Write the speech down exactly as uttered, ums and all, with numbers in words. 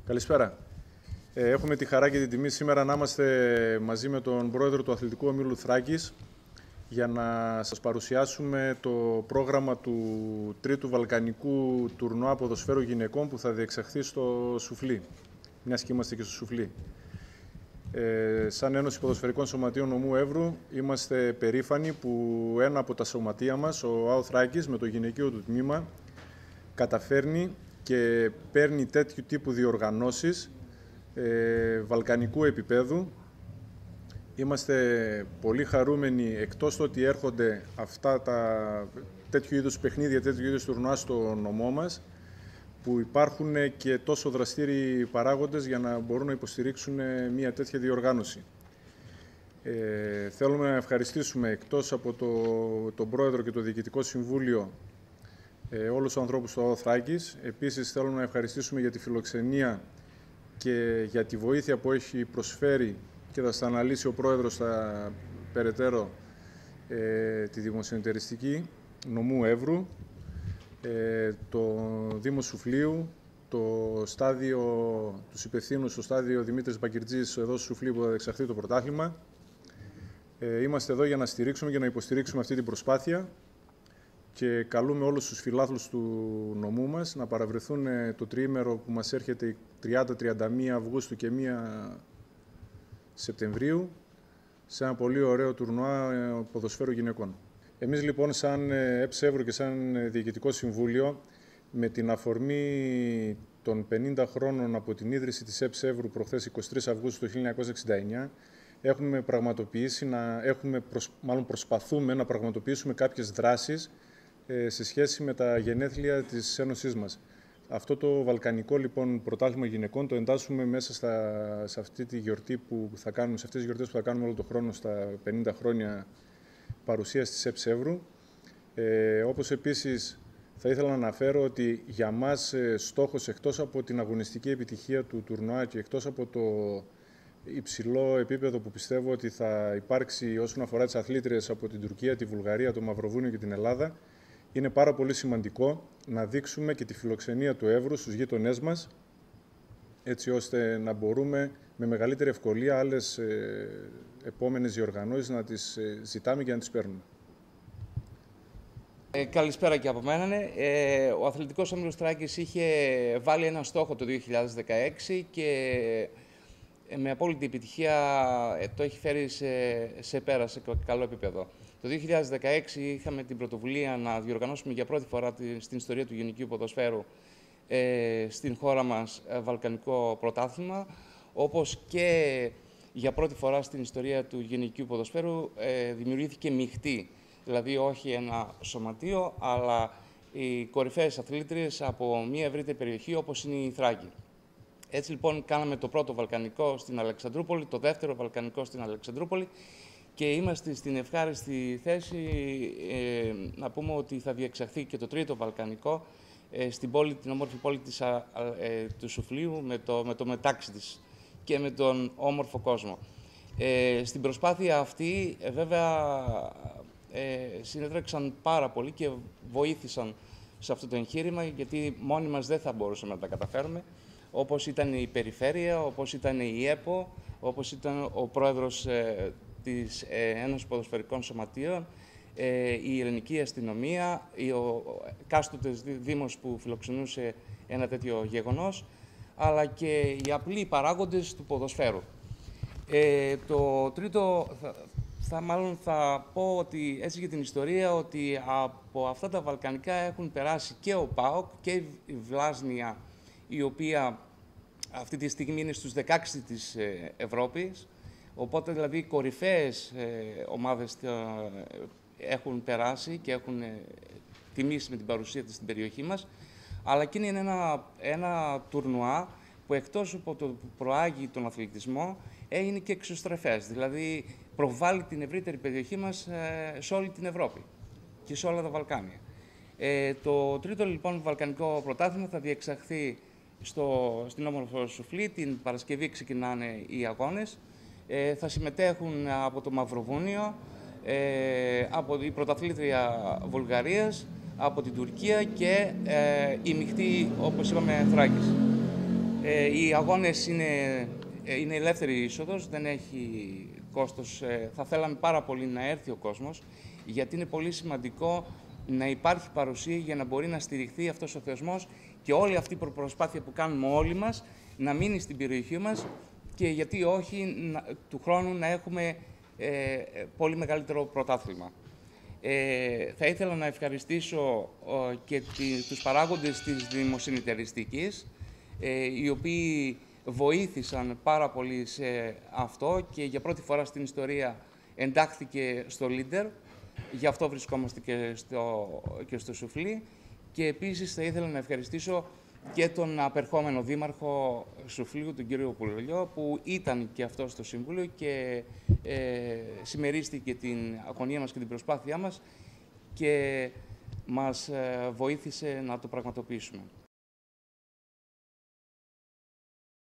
Καλησπέρα. Ε, έχουμε τη χαρά και την τιμή σήμερα να είμαστε μαζί με τον πρόεδρο του Αθλητικού Ομίλου Θράκης για να σας παρουσιάσουμε το πρόγραμμα του τρίτου Βαλκανικού Τουρνουά Ποδοσφαίρου Γυναικών που θα διεξαχθεί στο Σουφλί, μιας και είμαστε και στο Σουφλί. Ε, σαν Ένωση Ποδοσφαιρικών Σωματείων Νομού Εύρου είμαστε περήφανοι που ένα από τα σωματεία μας, ο ΑΟ Θράκης, με το γυναικείο του τμήμα, καταφέρνει και παίρνει τέτοιου τύπου διοργανώσεις ε, βαλκανικού επίπεδου. Είμαστε πολύ χαρούμενοι, εκτός του ότι έρχονται αυτά τα τέτοιου είδους παιχνίδια, τέτοιου είδους τουρνουά στο νομό μας, που υπάρχουν και τόσο δραστήριοι παράγοντες για να μπορούν να υποστηρίξουν μια τέτοια διοργάνωση. Ε, θέλουμε να ευχαριστήσουμε, εκτός από το, τον Πρόεδρο και το Διοικητικό Συμβούλιο, ε, όλους τους ανθρώπους του ΑΟ Θράκης. Επίσης, θέλουμε να ευχαριστήσουμε για τη φιλοξενία και για τη βοήθεια που έχει προσφέρει και θα στα αναλύσει ο Πρόεδρος στα περαιτέρω ε, τη Δημοσιονετεριστική Νομού Εύρου, ε, το Δήμο Σουφλίου, το στάδιο, τους υπευθύνους στο στάδιο Δημήτρης Μπακυρτζής εδώ στο Σουφλί που θα διεξαχθεί το πρωτάθλημα. Ε, είμαστε εδώ για να στηρίξουμε και να υποστηρίξουμε αυτή την προσπάθεια και καλούμε όλους τους φιλάθλους του νομού μας να παραβρεθούν το τριήμερο που μας έρχεται τριάντα με τριάντα μία Αυγούστου και πρώτη Σεπτεμβρίου σε ένα πολύ ωραίο τουρνουά ποδοσφαίρου γυναικών. Εμείς λοιπόν σαν ΕΠΣ Εύρου και σαν Διοικητικό Συμβούλιο, με την αφορμή των πενήντα χρόνων από την ίδρυση της ΕΠΣ Εύρου προχθές εικοστή τρίτη Αυγούστου του χίλια εννιακόσια εξήντα εννιά, έχουμε πραγματοποιήσει, να, έχουμε προσ, μάλλον προσπαθούμε να πραγματοποιήσουμε κάποιες δράσεις ε, σε σχέση με τα γενέθλια της Ένωσής μας. Αυτό το βαλκανικό λοιπόν πρωτάθλημα γυναικών το εντάσσουμε μέσα στα, σε αυτή τη γιορτή που θα κάνουμε, σε αυτές τις γιορτές που θα κάνουμε όλο τον χρόνο στα πενήντα χρόνια παρουσίας της ΕΠΣ Εύρου. Ε, όπως επίσης θα ήθελα να αναφέρω ότι για μας ε, στόχος, εκτός από την αγωνιστική επιτυχία του τουρνουά και εκτός από το υψηλό επίπεδο που πιστεύω ότι θα υπάρξει όσον αφορά τις αθλήτριες από την Τουρκία, τη Βουλγαρία, το Μαυροβούνιο και την Ελλάδα, είναι πάρα πολύ σημαντικό να δείξουμε και τη φιλοξενία του Εύρου στους γείτονές μας, έτσι ώστε να μπορούμε με μεγαλύτερη ευκολία άλλες ε, επόμενες διοργανώσεις να τις ε, ζητάμε και να τις παίρνουμε. Ε, καλησπέρα και από μένα. Ε, ο Αθλητικός Όμιλος Θράκης είχε βάλει ένα στόχο το δύο χιλιάδες δεκαέξι και με απόλυτη επιτυχία το έχει φέρει σε, σε πέρα, σε καλό επίπεδο. Το δύο χιλιάδες δεκαέξι είχαμε την πρωτοβουλία να διοργανώσουμε για πρώτη φορά στην ιστορία του γυναικείου ποδοσφαίρου ε, στην χώρα μας βαλκανικό πρωτάθλημα, όπως και για πρώτη φορά στην ιστορία του γυναικείου ποδοσφαίρου ε, δημιουργήθηκε μειχτή, δηλαδή όχι ένα σωματείο, αλλά οι κορυφαίες αθλήτριες από μια ευρύτερη περιοχή όπως είναι η Θράκη. Έτσι λοιπόν κάναμε το πρώτο βαλκανικό στην Αλεξανδρούπολη, το δεύτερο βαλκανικό στην Αλεξανδρούπολη και είμαστε στην ευχάριστη θέση ε, να πούμε ότι θα διεξαχθεί και το τρίτο βαλκανικό ε, στην πόλη, την όμορφη πόλη της, ε, του Σουφλίου με το, με το μετάξι της και με τον όμορφο κόσμο. Ε, στην προσπάθεια αυτή ε, βέβαια ε, συνέτρεξαν πάρα πολύ και βοήθησαν σε αυτό το εγχείρημα, γιατί μόνοι μας δεν θα μπορούσαμε να τα καταφέρουμε, όπως ήταν η Περιφέρεια, όπως ήταν η ΕΠΟ, όπως ήταν ο πρόεδρος ε, της ε, Ένωσης Ποδοσφαιρικών Σωματείων, ε, η Ελληνική Αστυνομία, η, ο κάστοτες δήμος που φιλοξενούσε ένα τέτοιο γεγονός, αλλά και οι απλοί παράγοντες του ποδοσφαίρου. Ε, το τρίτο, θα, θα, μάλλον θα πω ότι, έτσι για την ιστορία, ότι από αυτά τα βαλκανικά έχουν περάσει και ο ΠΑΟΚ και η Βλάσνια, η οποία αυτή τη στιγμή είναι στους δεκαέξι της Ευρώπης. Οπότε δηλαδή οι κορυφαίες ομάδες έχουν περάσει και έχουν τιμήσει με την παρουσία της στην περιοχή μας. Αλλά και είναι ένα, ένα τουρνουά που εκτός από το που προάγει τον αθλητισμό έγινε και εξωστρεφές. Δηλαδή προβάλλει την ευρύτερη περιοχή μας σε όλη την Ευρώπη και σε όλα τα Βαλκάνια. Ε, το τρίτο λοιπόν βαλκανικό πρωτάθλημα θα διεξαχθεί στο, στην όμορφο Σουφλί. Την Παρασκευή ξεκινάνε οι αγώνες. Ε, θα συμμετέχουν από το Μαυροβούνιο, ε, από η πρωταθλήτρια Βουλγαρίας, από την Τουρκία και ε, η μειχτή, όπως είπαμε, Θράκης. Ε, οι αγώνες είναι, είναι ελεύθερη είσοδος, δεν έχει κόστος. Ε, θα θέλαμε πάρα πολύ να έρθει ο κόσμος, γιατί είναι πολύ σημαντικό να υπάρχει παρουσία για να μπορεί να στηριχθεί αυτός ο θεσμός και όλη αυτή η προσπάθεια που κάνουμε όλοι μας να μείνει στην περιοχή μας και γιατί όχι να, του χρόνου να έχουμε ε, πολύ μεγαλύτερο πρωτάθλημα. Ε, θα ήθελα να ευχαριστήσω ε, και τη, τους παράγοντες της δημοσυνεταιριστικής, ε, οι οποίοι βοήθησαν πάρα πολύ σε αυτό και για πρώτη φορά στην ιστορία εντάχθηκε στο Leader. Γι' αυτό βρισκόμαστε και στο, και στο Σουφλί. Και επίσης θα ήθελα να ευχαριστήσω και τον απερχόμενο δήμαρχο Σουφλίου, τον κύριο Πουλολιό, που ήταν και αυτό στο Συμβούλιο και ε, συμμερίστηκε την αγωνία μας και την προσπάθειά μας και μας ε, βοήθησε να το πραγματοποιήσουμε.